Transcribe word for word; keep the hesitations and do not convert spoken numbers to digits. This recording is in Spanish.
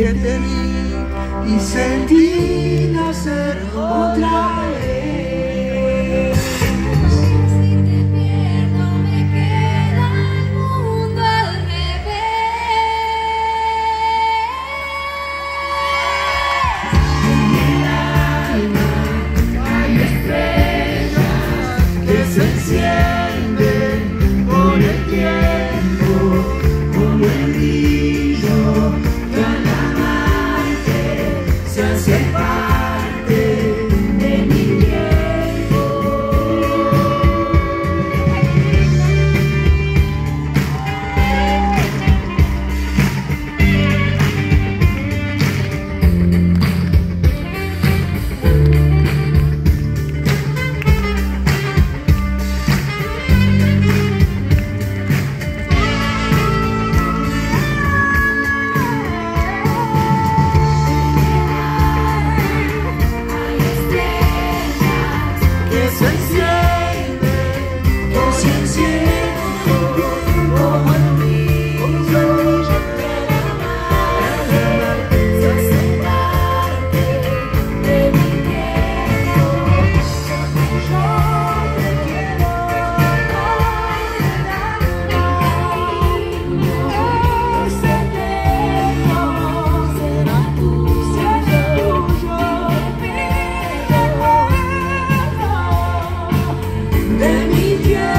que te vi y sentí nacer otra vez. Si te pierdo me queda el mundo al revés. En mi alma hay estrellas que se encienden con el tiempo, como el brillo que al amarte se hace parte de mi tiempo. Que se enciende, que se enciende como el brillo del amarte se hace parte de mi tiempo. Yo te quiero ese eterno será tuyo, de mi tierra.